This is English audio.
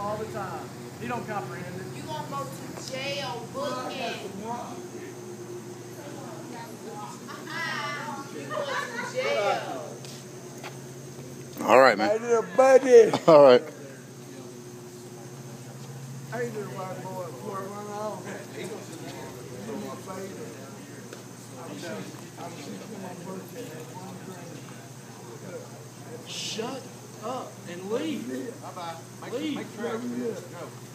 all the time. He don't comprehend it. You gonna go to jail, booking. You going to jail. All right, man. My little buddy. All right. I ain't doing white boy before I run off. Shut up and leave. Bye-bye. Leave. Make tracks. Go.